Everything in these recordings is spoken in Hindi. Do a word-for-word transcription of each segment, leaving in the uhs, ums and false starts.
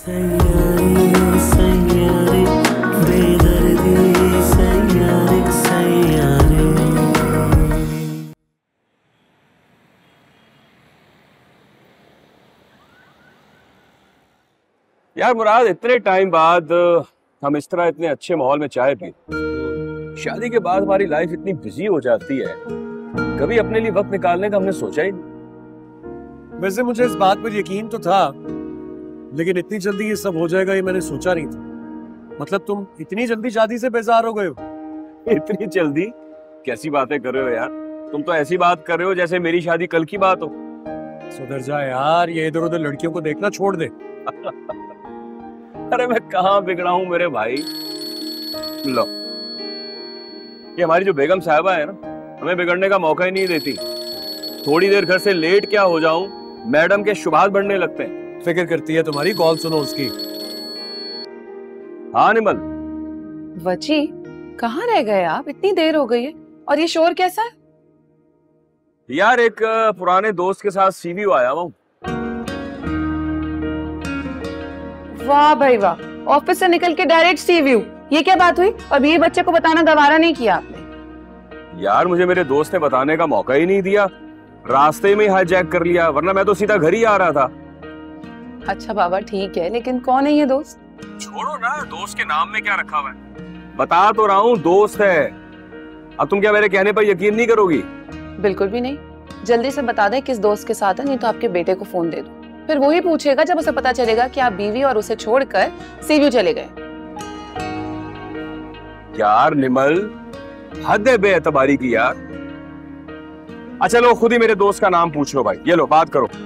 सैयारे सैयारे बेदर्दी सैयारे सैयारे। यार मुराद, इतने टाइम बाद हम इस तरह इतने अच्छे माहौल में चाय पी। शादी के बाद हमारी लाइफ इतनी बिजी हो जाती है, कभी अपने लिए वक्त निकालने का हमने सोचा ही नहीं। वैसे मुझे इस बात पर यकीन तो था, लेकिन इतनी जल्दी ये सब हो जाएगा ये मैंने सोचा नहीं था। मतलब तुम इतनी जल्दी शादी से बेजार हो गए हो? इतनी जल्दी कैसी बातें कर रहे हो यार? तुम तो ऐसी बात कर रहे हो जैसे मेरी शादी कल की बात हो। सुधर जा यार, ये इधर उधर लड़कियों को देखना छोड़ दे। अरे मैं कहाँ बिगड़ा हूँ मेरे भाई। लो, ये हमारी जो बेगम साहबा है ना, हमें बिगड़ने का मौका ही नहीं देती। थोड़ी देर घर से लेट क्या हो जाऊं, मैडम के शुभात बढ़ने लगते हैं। फिक्र करती है तुम्हारी, कॉल सुनो उसकी। हाँ निमल। वची, कहाँ रह गए आप? इतनी देर हो गई है और ये शोर कैसा है? यार एक पुराने दोस्त के साथ सीवी आया हूँ। वाह भाई वाह, ऑफिस से निकल के डायरेक्ट सी व्यू। ये क्या बात हुई? और ये बच्चे को बताना गवारा नहीं किया आपने? यार मुझे मेरे दोस्त ने बताने का मौका ही नहीं दिया, रास्ते में ही हाईजैक कर लिया, वरना मैं तो सीधा घर ही आ रहा था। अच्छा बाबा ठीक है, लेकिन कौन है ये दोस्त? छोड़ो ना, दोस्त के नाम में क्या रखा हुआ है। बता तो रहा हूँ, दोस्त है। अब तुम क्या मेरे कहने पर यकीन नहीं करोगी? बिल्कुल भी नहीं। जल्दी से बता दे किस दोस्त के साथ है, नहीं तो आपके बेटे को फोन दे दो। फिर वो ही पूछेगा जब उसे पता चलेगा कि आप बीवी और उसे छोड़कर सीव्यू चले गए। यार निमल, हद है बेएतबारी की यार। अच्छा लो, खुद ही मेरे दोस्त का नाम पूछ लो भाई। ये लो, बात करो।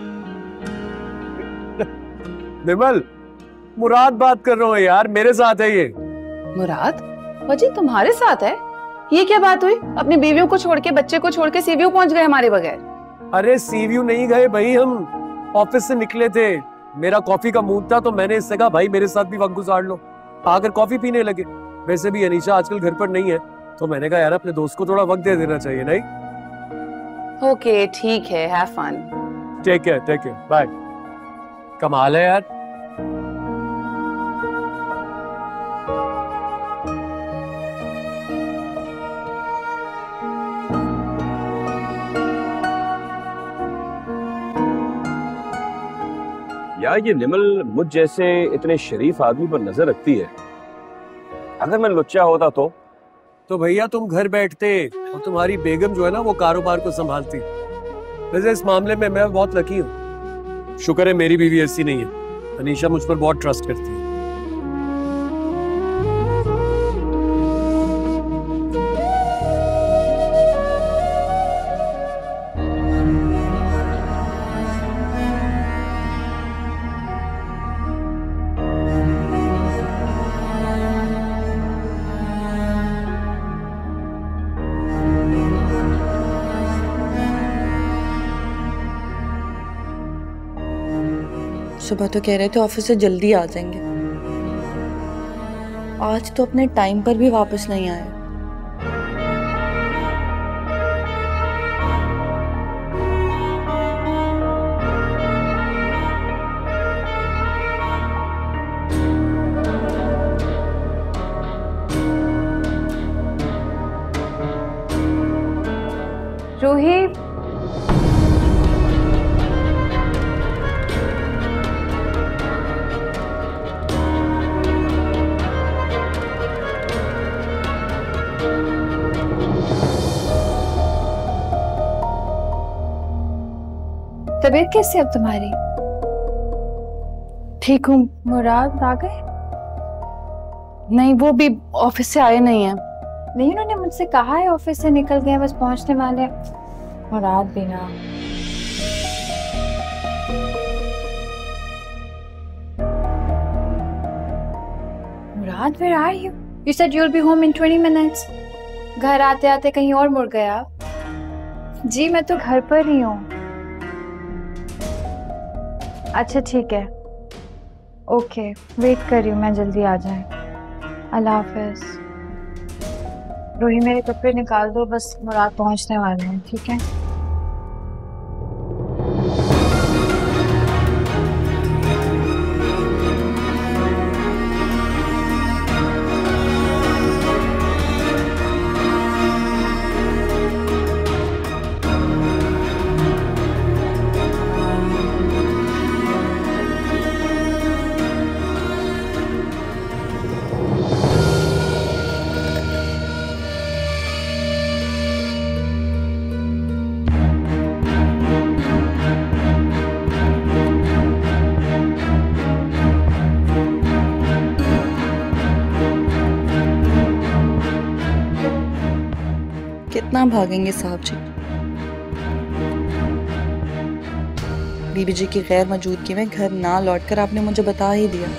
निमल, मुराद बात कर रहा हूँ यार, मेरे साथ है ये। मुराद? वजी तुम्हारे साथ है? ये क्या बात हुई? अपनी बीवियों को छोड़ के, बच्चे को छोड़ के सीव्यू पहुंच गए हमारे बगैर? अरे सीव्यू नहीं गए भाई, हम ऑफिस से निकले थे। मेरा कॉफी का मूड था तो मैंने इससे कहा भाई मेरे साथ भी वक्त गुजार लो। आकर कॉफी पीने लगे। वैसे भी अनीशा आजकल घर पर नहीं है, तो मैंने कहा यार अपने दोस्त को थोड़ा वक्त दे देना चाहिए, नहीं? ओके ठीक है, have fun. Take care, take care, bye. कमाल है यार। यार ये निमल मुझ जैसे इतने शरीफ आदमी पर नजर रखती है। अगर मैं लुच्चा होता तो तो भैया तुम घर बैठते और तुम्हारी बेगम जो है ना वो कारोबार को संभालती। वैसे इस मामले में मैं बहुत लकी हूँ। शुक्र है मेरी बीवी ऐसी नहीं है। अनीशा मुझ पर बहुत ट्रस्ट करती है। सुबह तो कह रहे थे ऑफिस से जल्दी आ जाएंगे, आज तो अपने टाइम पर भी वापस नहीं आए। रूही, तबीयत कैसी है अब तुम्हारी? ठीक हूँ। मुराद आ गए? नहीं, वो भी ऑफिस से आए नहीं है। नहीं, उन्होंने मुझसे कहा है ऑफिस से निकल गए, बस पहुंचने वाले। मुराद भी ना। मुराद, where are you? You said you'll be home in twenty minutes. घर आते आते कहीं और मुड़ गया? जी मैं तो घर पर ही हूँ। अच्छा ठीक है, ओके वेट कर रही हूँ, मैं जल्दी आ जाए। अल्लाह हाफिज। रूही मेरे कपड़े निकाल दो, बस मुराद पहुँचने वाले हैं, ठीक है? कितना भागेंगे साहब जी। बीबी जी की गैर मौजूदगी में घर ना लौटकर आपने मुझे बता ही दिया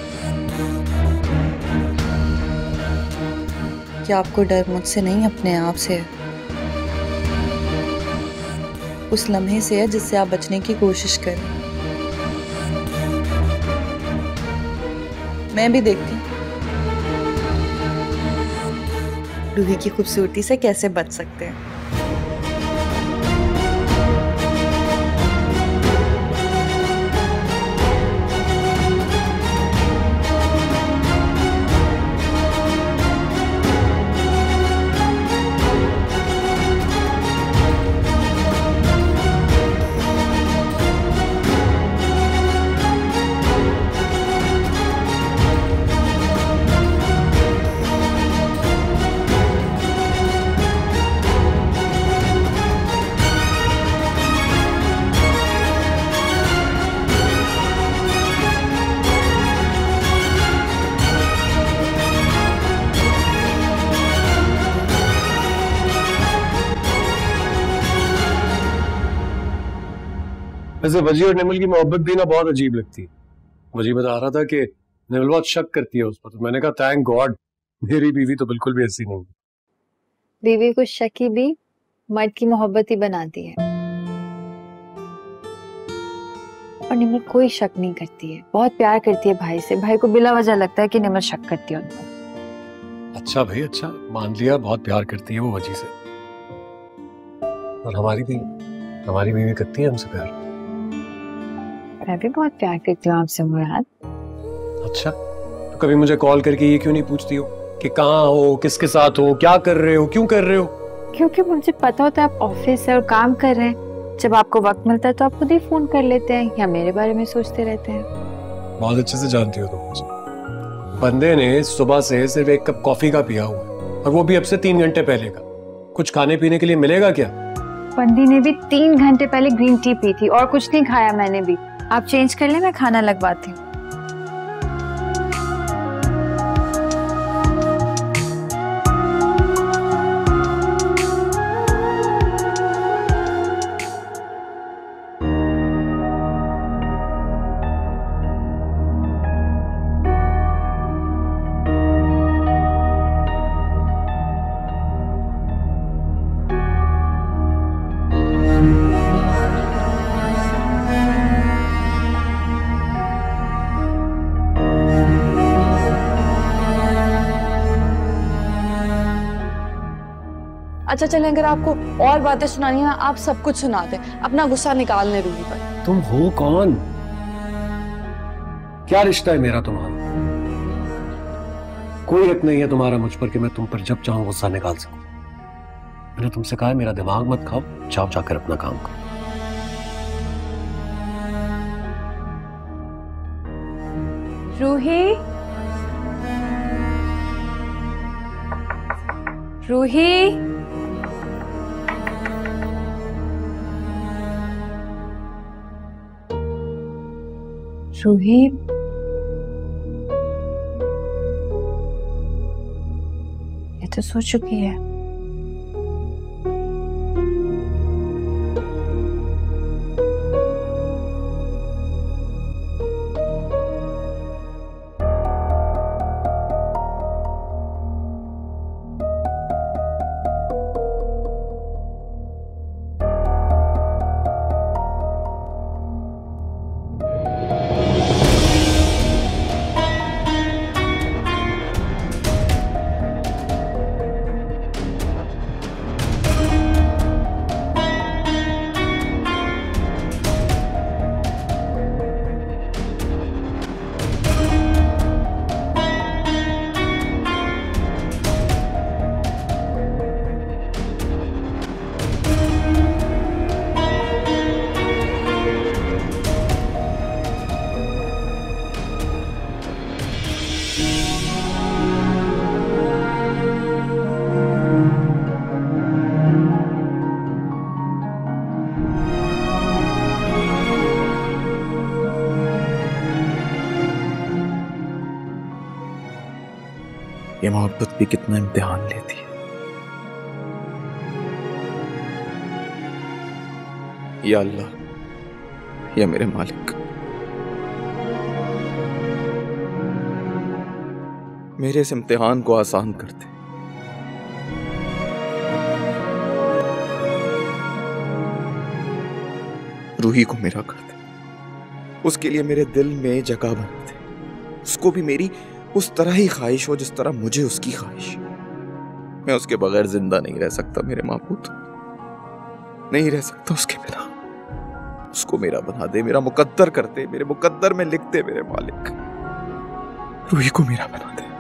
कि आपको डर मुझसे नहीं अपने आप से है, उस लम्हे से है जिससे आप बचने की कोशिश करें। मैं भी देखती हूँ रूही की खूबसूरती से कैसे बच सकते हैं। वैसे वजी और निमल की मोहब्बत भी ना बहुत अजीब लगती है। वजी बता रहा था कि निमल बहुत शक करती है उस पर, तो मैंने कहा थैंक गॉड मेरी बीवी तो बिल्कुल भी ऐसी नहीं। बीवी को शकी भी मर्द की मोहब्बत ही बनाती है, और निमल कोई शक नहीं करती है, बहुत प्यार करती है भाई से। भाई को बिला वजह लगता है कि निमल शक करती है उन पर। अच्छा भाई अच्छा, मान लिया बहुत प्यार करती है वो वजी से, और हमारी भी हमारी बीवी करती है हमसे प्यार। मैं भी बहुत प्यार करती हूँ आपसे मुराद। अच्छा, तो कभी मुझे कॉल करके ये क्यों नहीं पूछती हो कि कहाँ हो, किसके साथ हो, क्या कर रहे हो, क्यों कर रहे हो? क्योंकि मुझे पता होता है आप ऑफिस है और काम कर रहे हैं। जब आपको वक्त मिलता है तो आप खुद ही फोन कर लेते हैं या मेरे बारे में सोचते रहते हैं। बहुत अच्छे से जानती हो तुम मुझे। बंदे ने सुबह से सिर्फ एक कप कॉफी का पिया हुआ, और वो भी अब से तीन घंटे पहले का। कुछ खाने पीने के लिए मिलेगा क्या? बंदी ने भी तीन घंटे पहले ग्रीन टी पी थी और कुछ नहीं खाया मैंने भी। आप चेंज कर ले, मैं खाना लगवाती हूँ। अच्छा चलें, अगर आपको और बातें सुनानी है ना, आप सब कुछ सुना दें, अपना गुस्सा निकालने रूही पर। तुम हो कौन? क्या रिश्ता है मेरा तुम्हारा? कोई हक नहीं है तुम्हारा मुझ पर कि मैं तुम पर जब चाहूं गुस्सा निकाल सकूं। मैंने तुमसे कहा है मेरा दिमाग मत खाओ, जाओ जाकर अपना काम करो। रूही, रूही, रूही, ये तो सो चुकी है। ये मोहब्बत भी कितना इम्तिहान लेती है। या अल्लाह, या मेरे मालिक, मेरे इस इम्तिहान को आसान कर दे। रूही को मेरा कर दे, उसके लिए मेरे दिल में जगह बना दे, उसको भी मेरी उस तरह ही ख्वाहिश हो जिस तरह मुझे उसकी ख्वाहिश। मैं उसके बगैर जिंदा नहीं रह सकता मेरे माबूद, नहीं रह सकता उसके बिना। उसको मेरा बना दे, मेरा मुकद्दर कर दे, मेरे मुकद्दर में लिख दे मेरे मालिक। रूही को मेरा बना दे।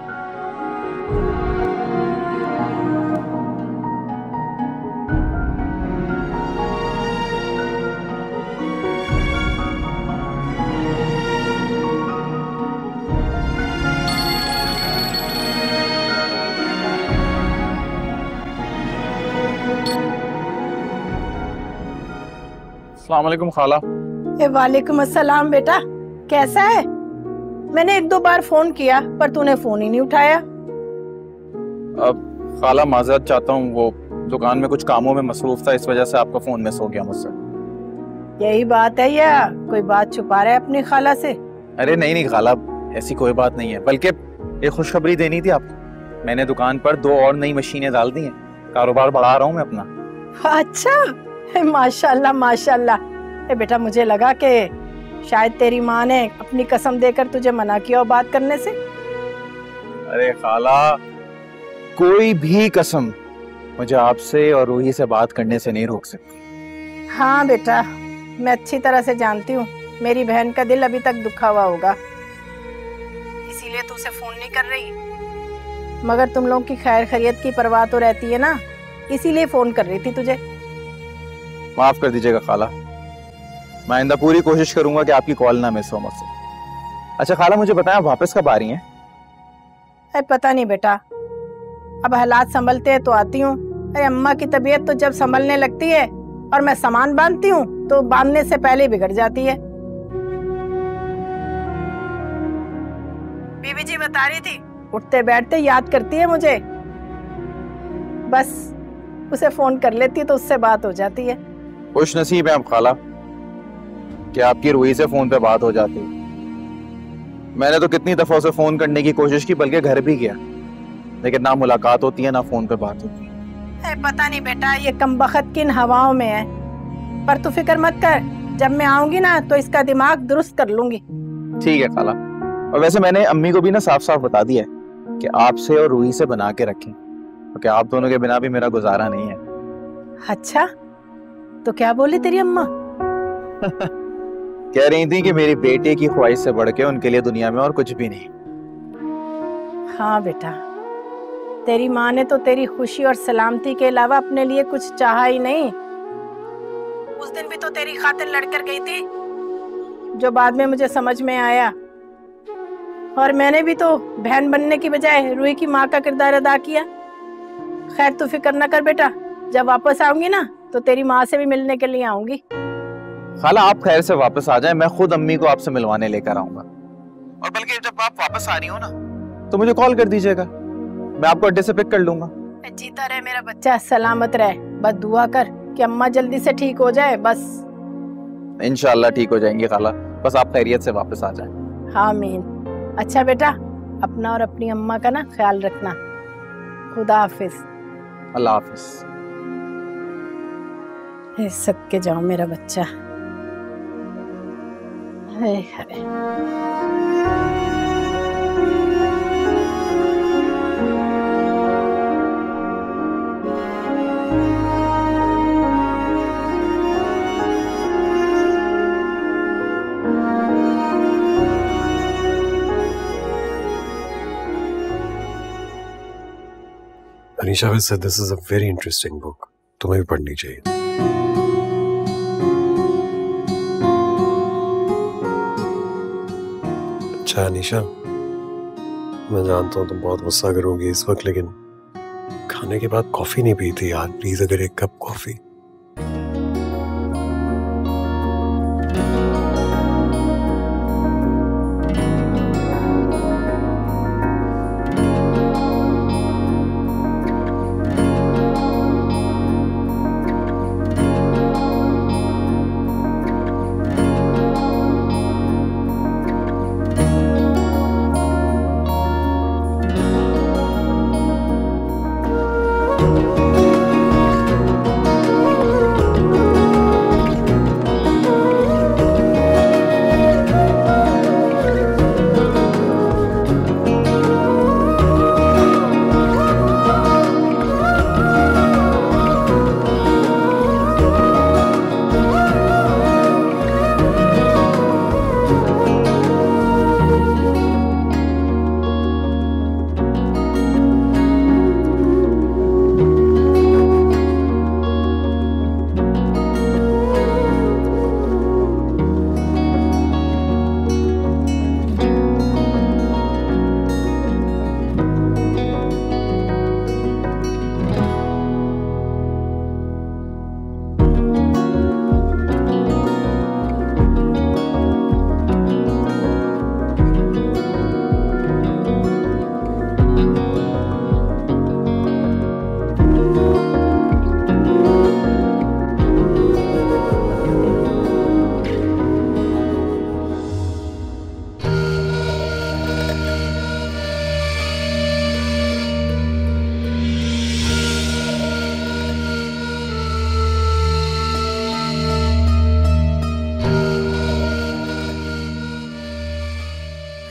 अस्सलाम वालेकुम खाला। ए वालेकुम अस्सलाम बेटा, कैसा है? मैंने एक दो बार फोन किया पर तूने फोन ही नहीं उठाया। अब खाला माजरत चाहता हूँ, वो दुकान में कुछ कामों में मसरूफ था, इस वजह से आपका फोन मिस हो गया मुझसे। यही बात है या कोई बात छुपा रहा है अपनी खाला से? अरे नहीं नहीं खाला, ऐसी कोई बात नहीं है, बल्कि एक खुशखबरी देनी थी आपको। मैंने दुकान पर दो और नई मशीनें डाल दी हैं, कारोबार बढ़ा रहा हूँ मैं अपना। अच्छा, माशाल्लाह माशाल्लाह। ए बेटा, मुझे लगा कि शायद तेरी माँ ने अपनी कसम देकर तुझे मना किया बात करने से। अरे खाला, कोई भी कसम मुझे आपसे और रूही से बात करने से नहीं रोक सकती। हाँ बेटा, मैं अच्छी तरह से जानती हूँ मेरी बहन का दिल अभी तक दुखा हुआ होगा, इसीलिए तू उसे फोन नहीं कर रही। मगर तुम लोगों की खैर खैरियत की परवाह तो रहती है ना, इसीलिए फोन कर रही थी तुझे। माफ कर दीजिएगा खाला, मैं आइंदा पूरी कोशिश करूंगा कि आपकी कॉल ना मिस हो मुझसे। अच्छा खाला, मुझे बताएं आप वापस कब आ रही हैं? अरे पता नहीं बेटा, अब हालात संभलते हैं तो आती हूँ। अरे अम्मा की तबीयत तो जब संभलने लगती है और मैं सामान बांधती हूँ तो बांधने से पहले बिगड़ जाती है। बीबी जी बता रही थी, उठते बैठते याद करती है मुझे, बस उसे फोन कर लेती तो उससे बात हो जाती है। खुश नसीब है आप खाला कि आपकी रूही से फोन पे बात हो जाती। मैंने तो कितनी दफा उसे फोन करने की कोशिश की, बल्कि घर भी गया, लेकिन ना मुलाकात होती है ना फोन पे बात होती है। पता नहीं बेटा, ये कमबख्त किन हवाओं में है, पर तू फिक्र मत कर, जब मैं आऊंगी ना तो इसका दिमाग दुरुस्त कर लूंगी। ठीक है खाला, और वैसे मैंने अम्मी को भी ना साफ साफ बता दिया है कि आपसे और रूही से बना के रखें, क्योंकि आप दोनों के बिना भी मेरा गुजारा नहीं है। अच्छा, तो क्या बोली तेरी अम्मा? कह रही थी कि मेरी बेटे की ख्वाहिश से बढ़ के उनके लिए दुनिया में और कुछ भी नहीं। हाँ बेटा, तेरी माँ ने तो तेरी खुशी और सलामती के अलावा अपने लिए कुछ चाहा ही नहीं। उस दिन भी तो तेरी खातिर लड़कर गई थी, जो बाद में मुझे समझ में आया, और मैंने भी तो बहन बनने की बजाय रूही की माँ का किरदार अदा किया। खैर तू फिक्र न कर बेटा, जब वापस आऊंगी ना तो तेरी माँ से भी मिलने के लिए आऊंगी। खाला आप खैर से वापस आ जाएं, मैं खुद अम्मी को आपसे मिलवाने लेकर आऊंगा। और बल्कि जब आप वापस आ रही हो ना तो मुझे कॉल कर दीजिएगा, मैं आपको अड्डे से पिक कर लूंगा। जीता रहे मेरा बच्चा, सलामत रहे, बस दुआ कर कि अम्मा जल्दी से ठीक हो जाए। बस इंशाल्लाह ठीक हो जाएंगी खाला, बस आप खैरियत से वापस आ जाएं। हाँ मीन। अच्छा बेटा, अपना और अपनी अम्मा का ना ख्याल रखना। खुदा हाफिज। अल्लाह हाफिज। सदके जाओ मेरा बच्चा। हाय हाय। Anisha has said this is a very interesting book. तुम्हें भी पढ़नी चाहिए। अच्छा अनीशा, मैं जानता हूँ तुम बहुत गुस्सा करोगी इस वक्त, लेकिन खाने के बाद कॉफी नहीं पी थी यार, प्लीज अगर एक कप कॉफी।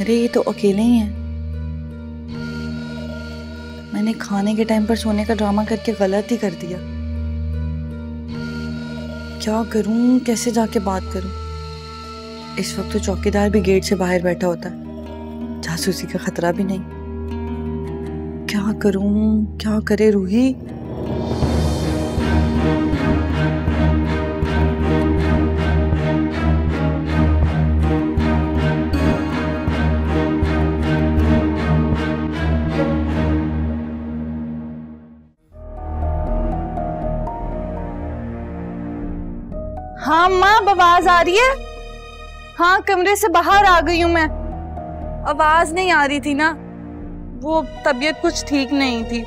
अरे ये तो अकेले ही हैं। मैंने खाने के टाइम पर सोने का ड्रामा करके गलत ही कर दिया। क्या करूं, कैसे जाके बात करूं? इस वक्त तो चौकीदार भी गेट से बाहर बैठा होता है, जासूसी का खतरा भी नहीं। क्या करूं, क्या करे रूही? हाँ माँ, आवाज आ रही है? हाँ, कमरे से बाहर आ गई हूँ मैं। आवाज नहीं आ रही थी ना, वो तबीयत कुछ ठीक नहीं थी।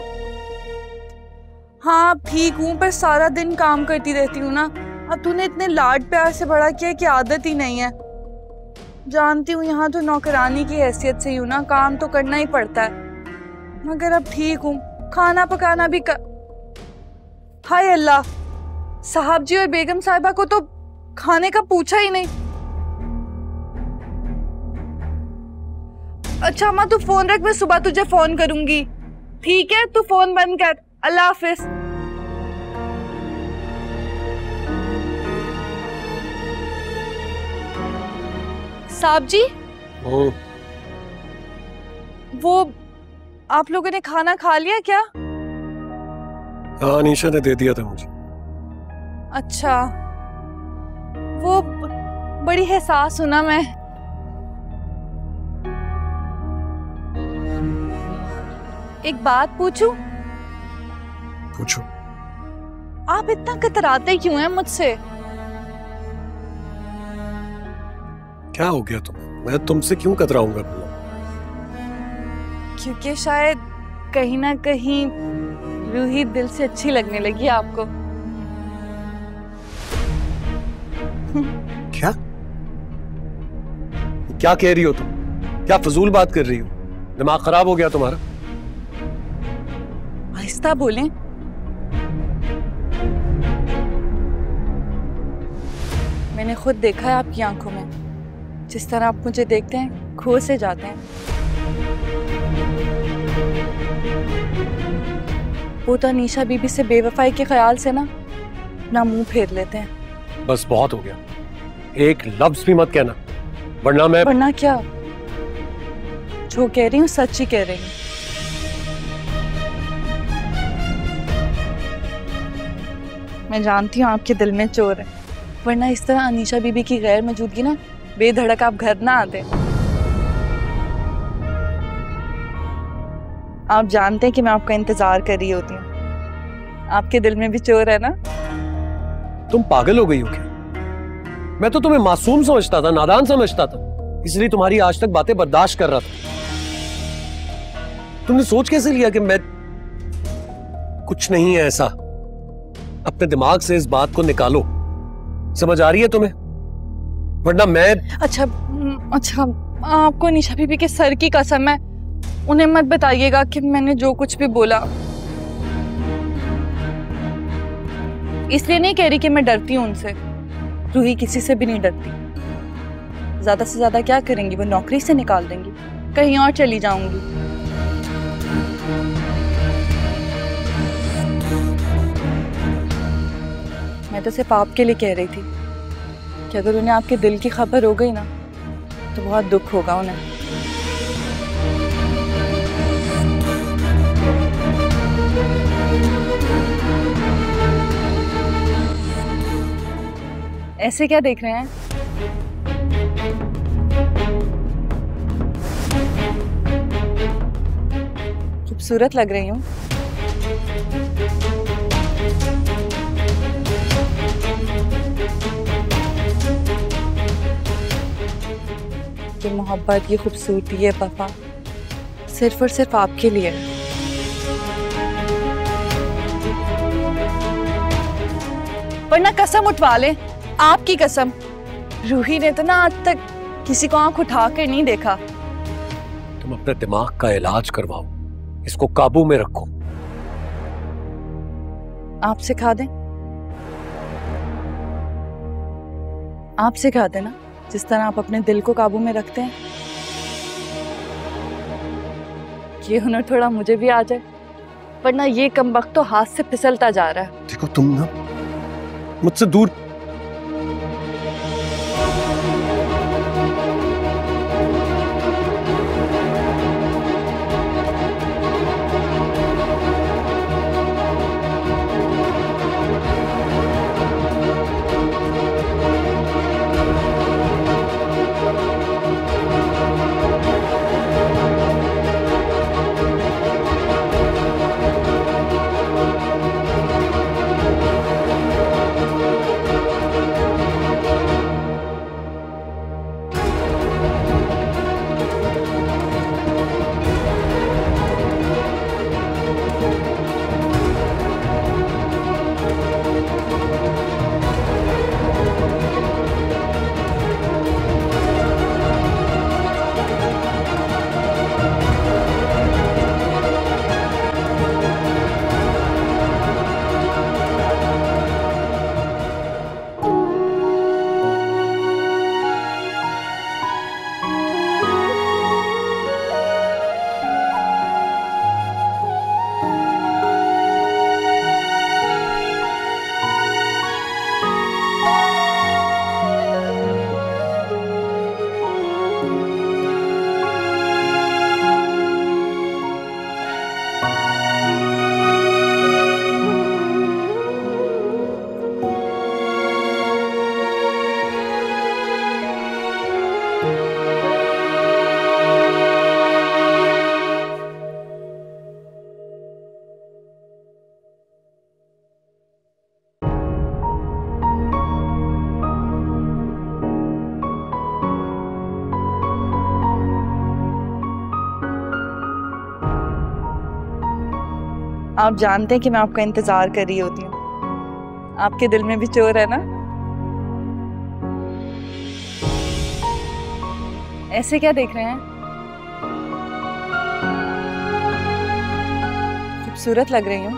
हाँ ठीक हूँ, पर सारा दिन काम करती रहती हूँ ना। अब तूने इतने लाड प्यार से बड़ा किया कि आदत ही नहीं है। जानती हूँ यहाँ तो नौकरानी की हैसियत से ही हूँ ना, काम तो करना ही पड़ता है। मगर अब ठीक हूँ, खाना पकाना भी कर... हाय अल्लाह, साहब जी और बेगम साहिबा को तो खाने का पूछा ही नहीं। अच्छा अम्मा तू फोन रख, मैं सुबह तुझे फोन करूंगी। ठीक है, तू फोन बंद कर। अल्लाह हाफिज। साहब जी, वो आप लोगों ने खाना खा लिया क्या? हाँ, अनीशा ने दे दिया था मुझे। अच्छा, वो बड़ी एहसास हूं ना मैं। एक बात पूछूं? पूछो। आप इतना कतराते क्यों हैं मुझसे? क्या हो गया तुम? मैं तुमसे क्यों कतराऊंगा? क्योंकि शायद कहीं ना कहीं रूही दिल से अच्छी लगने लगी आपको। क्या क्या कह रही हो तुम? क्या फजूल बात कर रही हो? दिमाग खराब हो गया तुम्हारा? आहिस्ता बोलें। मैंने खुद देखा है आपकी आंखों में, जिस तरह आप मुझे देखते हैं खो से जाते हैं। वो तो अनीशा बीबी से बेवफाई के ख्याल से ना ना मुंह फेर लेते हैं। बस बहुत हो गया, एक लफ्ज भी मत कहना, वरना मैं... वरना क्या? जो कह रही हूँ सच ही कह रही हूँ। मैं जानती हूँ आपके दिल में चोर है, वरना इस तरह अनीशा बीबी की गैर मौजूदगी ना बेधड़क आप घर ना आते। आप जानते हैं कि मैं आपका इंतजार कर रही होती हूँ। आपके दिल में भी चोर है ना? तुम पागल हो गई हो क्या? मैं तो तुम्हें मासूम समझता था, नादान समझता था, इसलिए तुम्हारी आज तक बातें बर्दाश्त कर रहा था। तुमने सोच कैसे लिया कि मैं... कुछ नहीं है ऐसा। अपने दिमाग से इस बात को निकालो, समझ आ रही है तुम्हें? वरना मैं... अच्छा अच्छा, आपको अनीशा बीबी के सर की कसम है, उन्हें मत बताइएगा कि मैंने जो कुछ भी बोला। इसलिए नहीं कह रही कि मैं डरती हूँ उनसे, रूही किसी से भी नहीं डरती। ज्यादा से ज्यादा क्या करेंगी, वो नौकरी से निकाल देंगी, कहीं और चली जाऊंगी। मैं तो सिर्फ आपके लिए कह रही थी कि अगर उन्हें आपके दिल की खबर हो गई ना तो बहुत दुख होगा उन्हें। ऐसे क्या देख रहे हैं? खूबसूरत लग रही हूँ। ये मोहब्बत, ये खूबसूरती, ये वफा सिर्फ और सिर्फ आपके लिए है। वरना कसम उठवा ले, आपकी कसम। रूही ने तो ना आज तक किसी को आंख उठा कर नहीं देखा। तुम अपने दिमाग का इलाज करवाओ, इसको काबू में रखो। आप सिखा दें, आप सिखा देना जिस तरह आप अपने दिल को काबू में रखते हैं। ये हुनर थोड़ा मुझे भी आ जाए, वरना ये कमबख्त तो हाथ से फिसलता जा रहा है। देखो तुम ना मुझसे दूर। आप जानते हैं कि मैं आपका इंतजार कर रही होती हूँ। आपके दिल में भी चोर है ना? ऐसे क्या देख रहे हैं? खूबसूरत लग रही हूँ।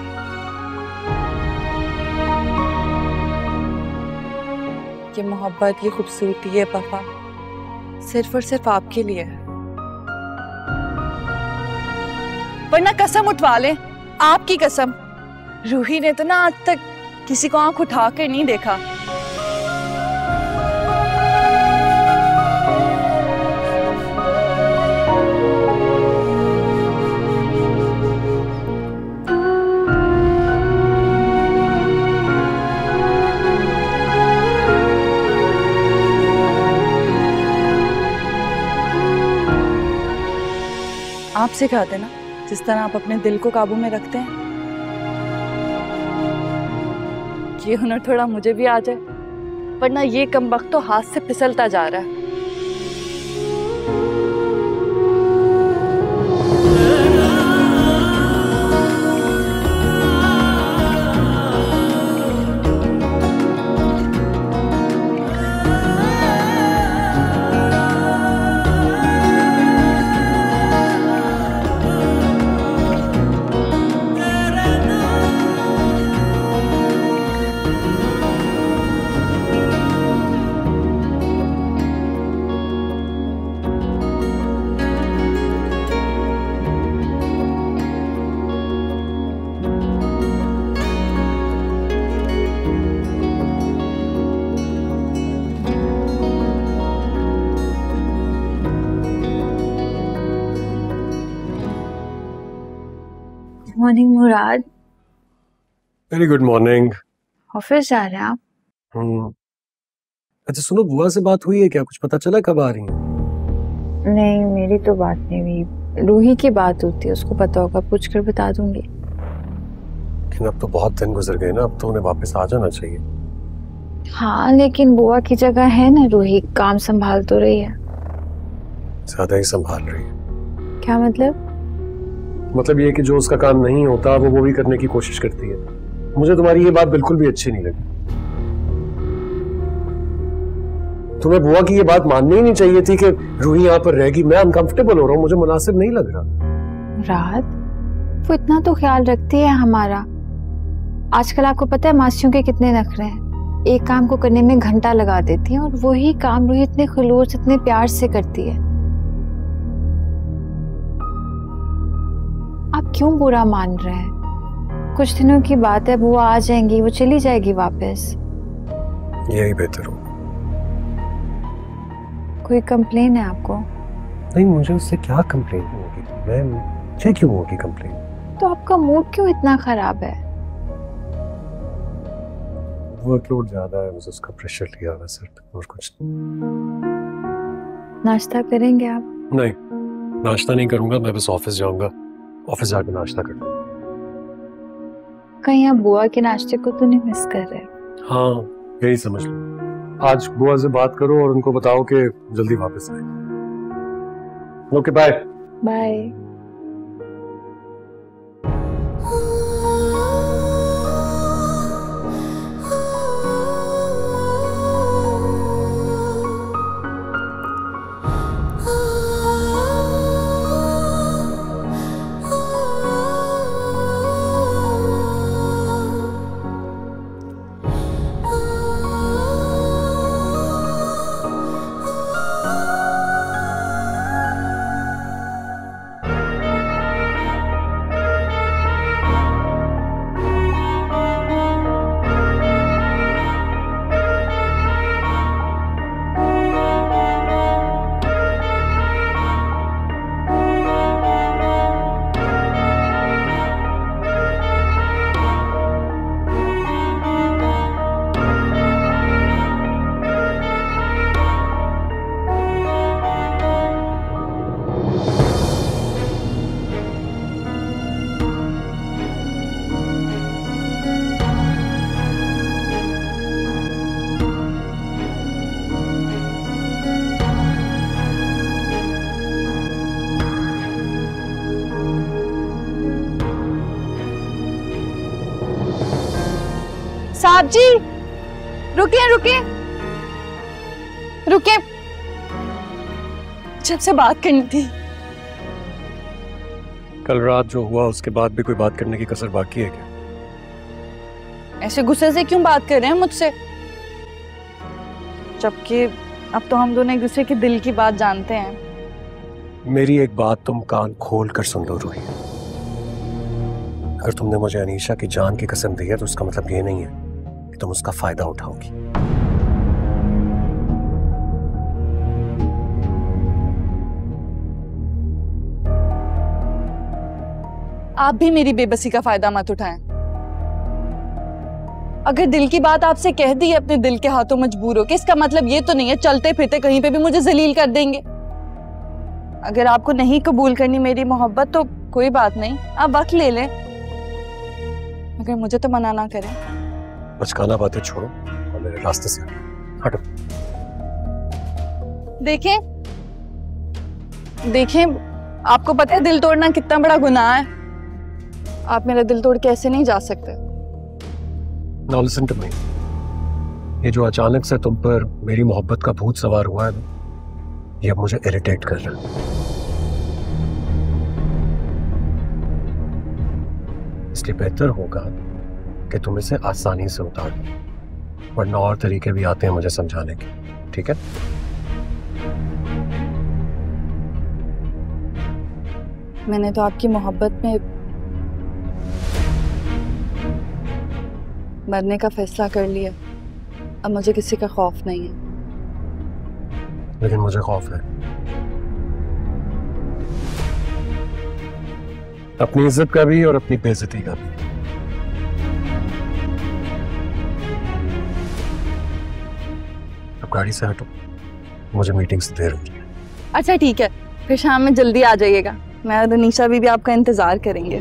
ये मोहब्बत, ये खूबसूरती, ये वफा सिर्फ और सिर्फ आपके लिए है। वरना कसम उठवा ले, आपकी कसम, रूही ने तो ना आज तक किसी को आंख उठा कर नहीं देखा। आप सिखाते ना जिस तरह आप अपने दिल को काबू में रखते हैं, ये हुनर थोड़ा मुझे भी आ जाए, वरना ये कमबख्त तो हाथ से फिसलता जा रहा है। Morning Murad. Very good morning. Office जा रहे हैं आप? हम्म। अच्छा सुनो, बुआ से बात हुई है क्या? कुछ पता चला कब आ रही हैं? नहीं, मेरी तो बात नहीं हुई। रूही की बात होती है, उसको पता होगा, पूछ कर बता दूंगी। लेकिन अब तो बहुत दिन गुजर गए ना, अब तो उन्हें वापस आ जाना चाहिए। हाँ, लेकिन बुआ की जगह है ना रूही, काम संभाल तो रही है। ज्यादा ही संभाल रही है। क्या मतलब? मतलब ये कि जो उसका काम नहीं होता वो वो भी करने की कोशिश करती है। मुझे तुम्हारी ये बात बिल्कुल भी अच्छी नहीं लगी। तुम्हें बुआ की ये बात माननी ही नहीं चाहिए थी कि रूही यहाँ पर रहेगी। मैं अनकंफर्टेबल हो रहा हूँ, मुझे मुनासिब नहीं लग रहा। रात, वो इतना तो ख्याल रखती है हमारा। आजकल आपको पता है मासियों के कितने नखरे हैं। एक काम को करने में घंटा लगा देती है और वही काम रूही इतने खुलूस, इतने प्यार से करती है। क्यों बुरा मान रहे हैं? कुछ दिनों की बात है, बुआ आ जाएंगी, वो चली जाएगी वापस। यही बेहतर होगा। कोई कंप्लेन है आपको? नहीं, मुझे उससे क्या कंप्लेन होगी? मैं मुझे क्यों होगी कंप्लेन? तो आपका मूड क्यों इतना खराब है? वर्कलोड ज्यादा है, बस उसका प्रेशर लिया हुआ सर, और कुछ नाश्ता करेंगे आप? नहीं, नाश्ता नहीं करूंगा, मैं बस ऑफिस जाऊंगा, ऑफिस जाकर नाश्ता कर लूंगा। कहीं आप बुआ के नाश्ते को तो नहीं मिस कर रहे? हाँ, यही समझ लो। आज बुआ से बात करो और उनको बताओ कि जल्दी वापस आए। Okay, bye bye. साहब जी, रुकिए रुकिए रुकिए, जब से बात करनी थी। कल रात जो हुआ उसके बाद भी कोई बात करने की कसर बाकी है क्या? ऐसे गुस्से से क्यों बात कर रहे हैं मुझसे? जबकि अब तो हम दोनों एक दूसरे के दिल की बात जानते हैं। मेरी एक बात तुम कान खोल कर सुन लो रूही। अगर तुमने मुझे अनीशा की जान की कसम दी है तो उसका मतलब ये नहीं है कि तुम उसका फायदा उठाओगी। आप भी मेरी बेबसी का फायदा मत उठाएं। अगर दिल की बात आपसे कह दी है अपने दिल के हाथों मजबूर हो के, इसका मतलब ये तो नहीं है चलते फिरते कहीं पे भी मुझे जलील कर देंगे। अगर आपको नहीं कबूल करनी मेरी मोहब्बत तो कोई बात नहीं, आप वक्त ले लें, मगर मुझे तो मना ना करें। बचकाना बातें छोड़ो और मेरे रास्ते से हटो। देखें देखें आपको पता है दिल तोड़ना कितना बड़ा गुनाह है। आप मेरा दिल तोड़ के ऐसे नहीं जा सकते। Now listen to me. ये जो अचानक से तुम पर मेरी मोहब्बत का भूत सवार हुआ है, ये अब मुझे इरिटेट कर रहा है। इसलिए बेहतर होगा कि तुम इसे आसानी से उतार दो, वरना और तरीके भी आते हैं मुझे समझाने के, ठीक है? मैंने तो आपकी मोहब्बत में मरने का फैसला कर लिया। अब मुझे किसी का खौफ नहीं है। लेकिन मुझे खौफ है, अपनी इज्जत का भी और अपनी बेइज्जती का भी। अब गाड़ी से हटो, मुझे मीटिंग से देर हो रही है। अच्छा ठीक है, फिर शाम में जल्दी आ जाइएगा। मैं और अनीशा भी, भी आपका इंतजार करेंगे।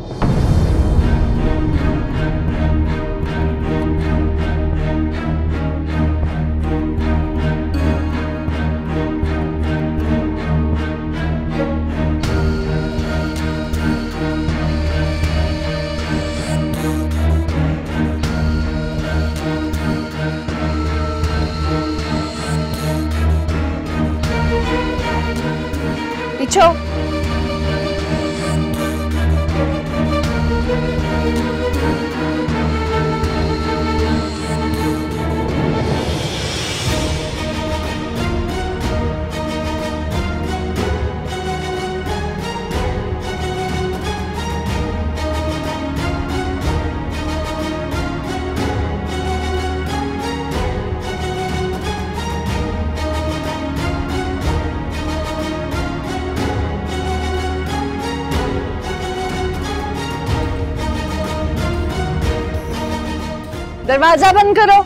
पीछो। दरवाजा बंद करो।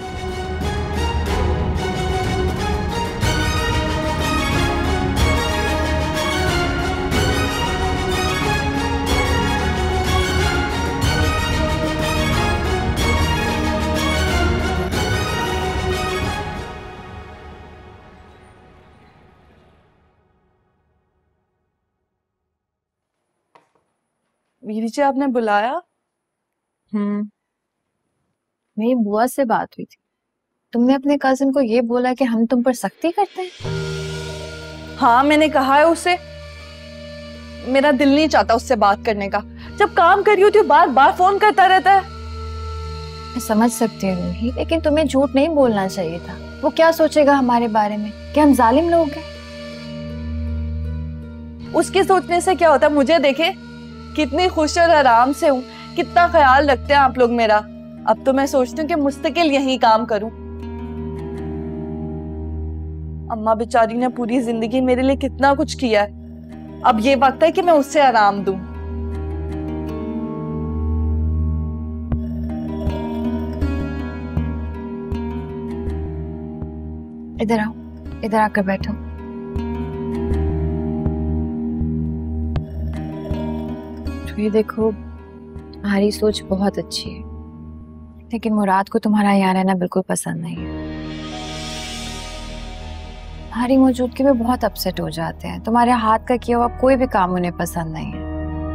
वीरी जी, आपने बुलाया? हम्म मेरी बुआ से बात हुई थी। तुमने अपने कजिन को ये बोला कि हम तुम पर सख्ती करते हैं? हाँ, मैंने कहा है उसे। मेरा दिल नहीं चाहता उससे बात करने का। जब काम कर रही होती हूँ बार बार फोन करता रहता है। मैं समझ सकती हूँ रूही, लेकिन तुम्हें झूठ नहीं बोलना चाहिए था। वो क्या सोचेगा हमारे बारे में कि हम जालिम लोग हैं? उसके सोचने से क्या होता है? मुझे देखे कितनी खुश और आराम से हूँ, कितना ख्याल रखते हैं आप लोग मेरा। अब तो मैं सोचती हूँ कि मुस्तकिल यही काम करूं। अम्मा बेचारी ने पूरी जिंदगी मेरे लिए कितना कुछ किया है। अब ये वक्त है कि मैं उससे आराम दूं। इधर आओ, इधर आकर बैठो। तो ये देखो, तुम्हारी सोच बहुत अच्छी है, लेकिन मुराद को तुम्हारा यहाँ रहना बिल्कुल पसंद नहीं है। तुम्हारी मौजूदगी में बहुत अपसेट हो जाते हैं। तुम्हारे हाथ का किया हुआ कोई भी काम उन्हें पसंद नहीं है।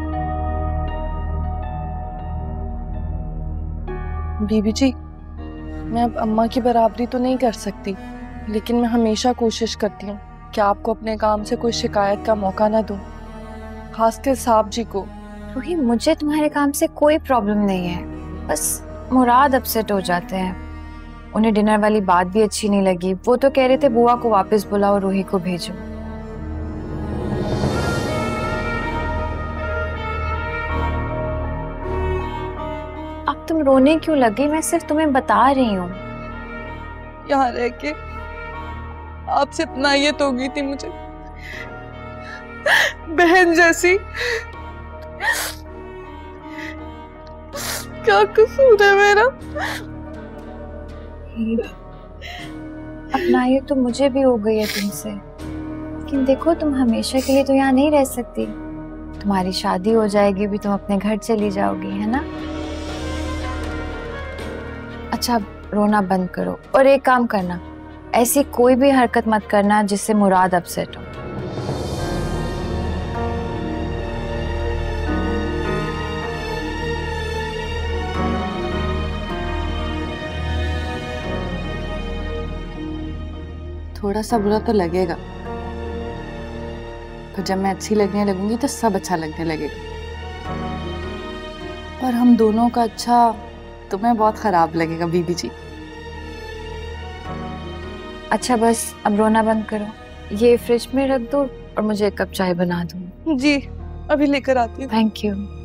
बीबी जी, मैं अब अम्मा की बराबरी तो नहीं कर सकती, लेकिन मैं हमेशा कोशिश करती हूँ कि आपको अपने काम से कोई शिकायत का मौका ना दूं, खासकर साहब जी को। रूही, मुझे तुम्हारे काम से कोई प्रॉब्लम नहीं है, बस मुराद अपसेट हो जाते हैं। उन्हें डिनर वाली बात भी अच्छी नहीं लगी। वो तो कह रहे थे बुआ को वापस बुलाओ, रूही को भेजो। अब तुम रोने क्यों लगी? मैं सिर्फ तुम्हें बता रही हूँ। यहाँ रह के आपसे इतना ये तो होगी थी मुझे, बहन जैसी। क्या कसूर है मेरा? अपना ये तो मुझे भी हो गई है तुमसे, लेकिन देखो तुम हमेशा के लिए तो यहाँ नहीं रह सकती। तुम्हारी शादी हो जाएगी भी, तुम अपने घर चली जाओगी, है ना? अच्छा, रोना बंद करो और एक काम करना, ऐसी कोई भी हरकत मत करना जिससे मुराद अपसेट हो। थोड़ा सा बुरा तो लगेगा, पर जब मैं अच्छी लगने लगूंगी तो सब अच्छा लगने लगेगा। और हम दोनों का अच्छा तुम्हें बहुत खराब लगेगा बीबी जी। अच्छा बस अब रोना बंद करो, ये फ्रिज में रख दो और मुझे एक कप चाय बना दो। जी, अभी लेकर आती हूँ। Thank you.